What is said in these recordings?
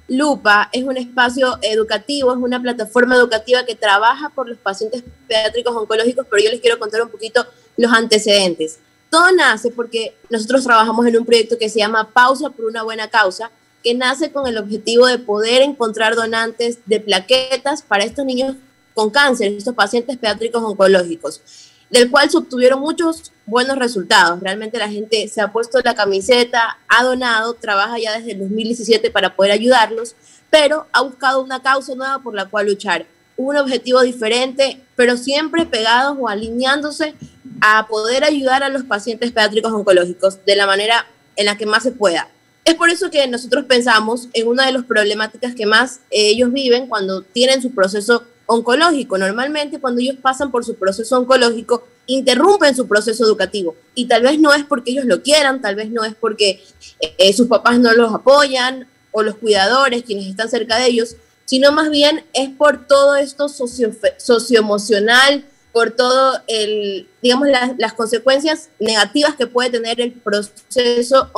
Lupa es un espacio educativo, es una plataforma educativa que trabaja por los pacientes pediátricos oncológicos, pero yo les quiero contar un poquito los antecedentes. Todo nace porque nosotros trabajamos en un proyecto que se llama Pausa por una buena causa, que nace con el objetivo de poder encontrar donantes de plaquetas para estos niños con cáncer, estos pacientes pediátricos oncológicos, del cual se obtuvieron muchos buenos resultados. Realmente la gente se ha puesto la camiseta, ha donado, trabaja ya desde el 2017 para poder ayudarlos, pero ha buscado una causa nueva por la cual luchar, un objetivo diferente, pero siempre pegados o alineándose a poder ayudar a los pacientes pediátricos oncológicos de la manera en la que más se pueda. Es por eso que nosotros pensamos en una de las problemáticas que más ellos viven cuando tienen su proceso oncológico. Normalmente cuando ellos pasan por su proceso oncológico, interrumpen su proceso educativo, y tal vez no es porque ellos lo quieran, tal vez no es porque sus papás no los apoyan o los cuidadores, quienes están cerca de ellos, sino más bien es por todo esto socioemocional, por todo digamos, las consecuencias negativas que puede tener el proceso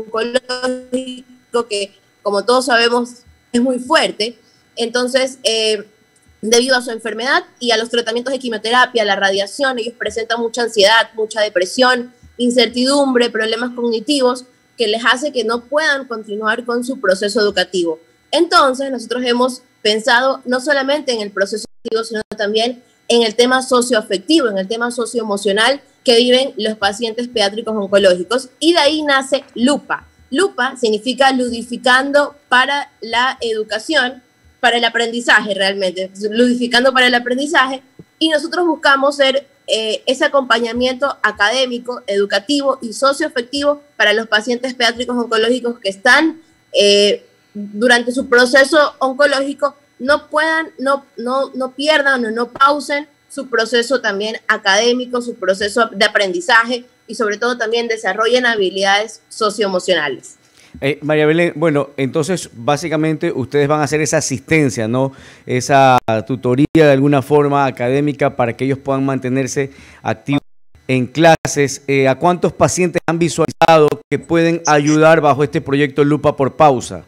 oncológico, que como todos sabemos es muy fuerte. Entonces, debido a su enfermedad y a los tratamientos de quimioterapia, la radiación, ellos presentan mucha ansiedad, mucha depresión, incertidumbre, problemas cognitivos, que les hace que no puedan continuar con su proceso educativo. Entonces, nosotros hemos pensado no solamente en el proceso educativo, sino también en el tema socioafectivo, en el tema socioemocional que viven los pacientes pediátricos oncológicos, y de ahí nace Lupa. Lupa significa ludificando para la educación, para el aprendizaje realmente, ludificando para el aprendizaje, y nosotros buscamos ser ese acompañamiento académico, educativo y socioafectivo para los pacientes pediátricos oncológicos que están durante su proceso oncológico, no pierdan o no pausen su proceso también académico, su proceso de aprendizaje, y sobre todo también desarrollen habilidades socioemocionales. María Belén, bueno, entonces básicamente ustedes van a hacer esa asistencia, ¿no? Esa tutoría de alguna forma académica para que ellos puedan mantenerse activos en clases. ¿A cuántos pacientes han visualizado que pueden ayudar bajo este proyecto Lupa por Pausa?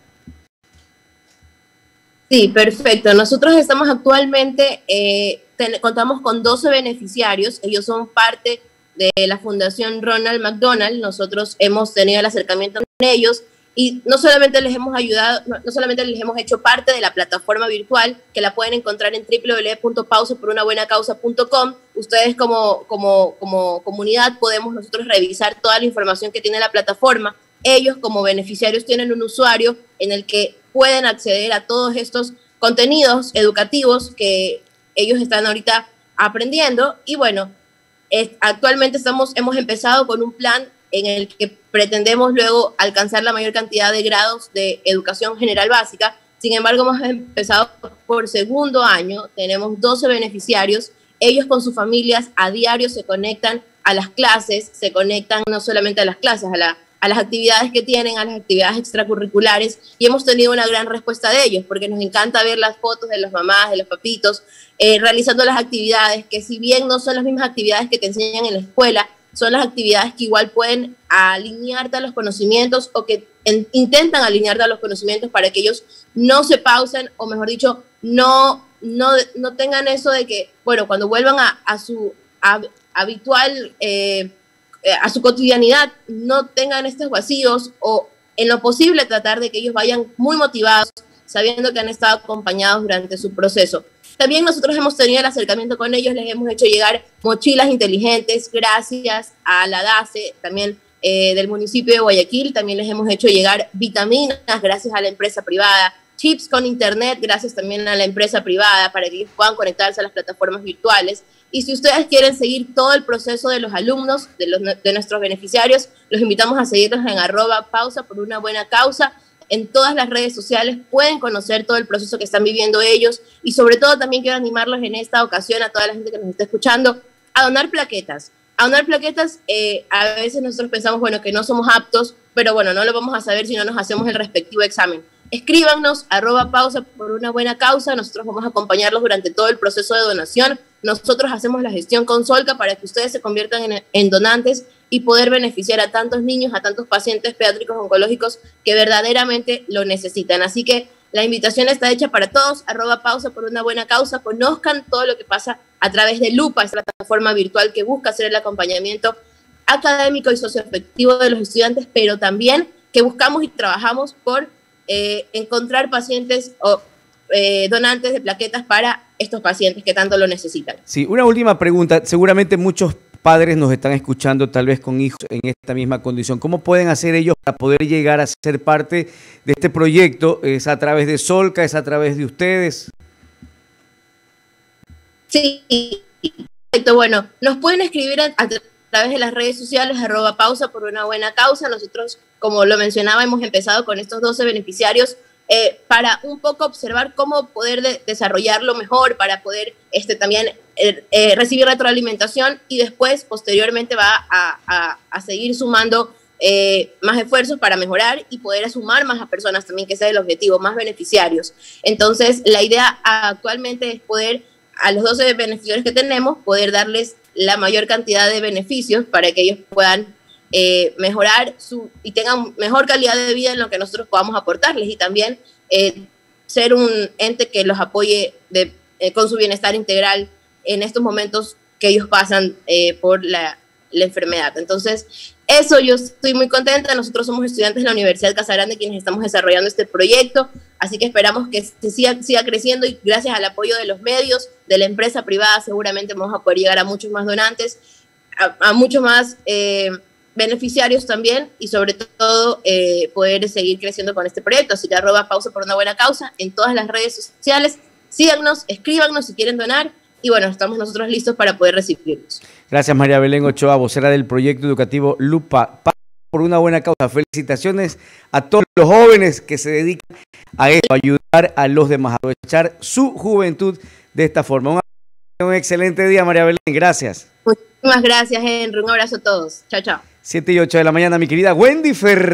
Sí, perfecto. Nosotros estamos actualmente, contamos con 12 beneficiarios. Ellos son parte de la Fundación Ronald McDonald. Nosotros hemos tenido el acercamiento con ellos y no solamente les hemos ayudado, no solamente les hemos hecho parte de la plataforma virtual, que la pueden encontrar en www.pausaporunabuenacausa.com. Ustedes como comunidad podemos nosotros revisar toda la información que tiene la plataforma. Ellos como beneficiarios tienen un usuario en el que pueden acceder a todos estos contenidos educativos que ellos están ahorita aprendiendo. Y bueno, actualmente hemos empezado con un plan en el que pretendemos luego alcanzar la mayor cantidad de grados de educación general básica. Sin embargo, hemos empezado por segundo año, tenemos 12 beneficiarios. Ellos con sus familias a diario se conectan a las clases, se conectan no solamente a las clases, a las actividades que tienen, a las actividades extracurriculares, y hemos tenido una gran respuesta de ellos, porque nos encanta ver las fotos de las mamás, de los papitos, realizando las actividades, que si bien no son las mismas actividades que te enseñan en la escuela, son las actividades que igual pueden alinearte a los conocimientos, o que intentan alinearte a los conocimientos para que ellos no se pausen, o mejor dicho, no tengan eso de que, bueno, cuando vuelvan a su habitual a su cotidianidad, no tengan estos vacíos, o en lo posible tratar de que ellos vayan muy motivados, sabiendo que han estado acompañados durante su proceso. También nosotros hemos tenido el acercamiento con ellos, les hemos hecho llegar mochilas inteligentes gracias a la DACE, también del municipio de Guayaquil. También les hemos hecho llegar vitaminas gracias a la empresa privada, chips con internet gracias también a la empresa privada, para que ellos puedan conectarse a las plataformas virtuales. Y si ustedes quieren seguir todo el proceso de los alumnos, de nuestros beneficiarios, los invitamos a seguirnos en @pausaporunabuenacausa. En todas las redes sociales pueden conocer todo el proceso que están viviendo ellos, y sobre todo también quiero animarlos en esta ocasión a toda la gente que nos está escuchando a donar plaquetas. A donar plaquetas, a veces nosotros pensamos, bueno, que no somos aptos, pero bueno, no lo vamos a saber si no nos hacemos el respectivo examen. Escríbanos @pausaporunabuenacausa, nosotros vamos a acompañarlos durante todo el proceso de donación. Nosotros hacemos la gestión con Solca para que ustedes se conviertan en donantes y poder beneficiar a tantos niños, a tantos pacientes pediátricos oncológicos que verdaderamente lo necesitan. Así que la invitación está hecha para todos, @pausa por una buena causa, conozcan todo lo que pasa a través de Lupa, esta plataforma virtual que busca hacer el acompañamiento académico y socioafectivo de los estudiantes, pero también que buscamos y trabajamos por encontrar pacientes o donantes de plaquetas para estos pacientes que tanto lo necesitan. Sí, una última pregunta. Seguramente muchos padres nos están escuchando, tal vez con hijos en esta misma condición. ¿Cómo pueden hacer ellos para poder llegar a ser parte de este proyecto? ¿Es a través de Solca? ¿Es a través de ustedes? Sí, perfecto. Bueno, nos pueden escribir a través de las redes sociales, @pausa por una buena causa. Nosotros, como lo mencionaba, hemos empezado con estos 12 beneficiarios para un poco observar cómo poder desarrollarlo mejor, para poder también recibir retroalimentación, y después, posteriormente, va a seguir sumando más esfuerzos para mejorar y poder sumar más a personas también, que ese es el objetivo, más beneficiarios. Entonces, la idea actualmente es poder, a los 12 beneficiarios que tenemos, poder darles la mayor cantidad de beneficios para que ellos puedan mejorar y tengan mejor calidad de vida en lo que nosotros podamos aportarles, y también ser un ente que los apoye con su bienestar integral en estos momentos que ellos pasan por la enfermedad. Entonces, eso, yo estoy muy contenta. Nosotros somos estudiantes de la Universidad Casagrande quienes estamos desarrollando este proyecto, así que esperamos que siga creciendo, y gracias al apoyo de los medios, de la empresa privada, seguramente vamos a poder llegar a muchos más donantes, a muchos más beneficiarios también, y sobre todo poder seguir creciendo con este proyecto. Así que @pausa por una buena causa en todas las redes sociales. Síganos, escríbanos si quieren donar, y bueno, estamos nosotros listos para poder recibirlos. Gracias, María Belén Ochoa, vocera del proyecto educativo Lupa por una buena causa. Felicitaciones a todos los jóvenes que se dedican a esto, a ayudar a los demás, a aprovechar su juventud de esta forma. Un excelente día, María Belén. Gracias. Muchísimas gracias, Henry. Un abrazo a todos. Chao, chao. 7 y 8 de la mañana, mi querida Wendy Ferrer.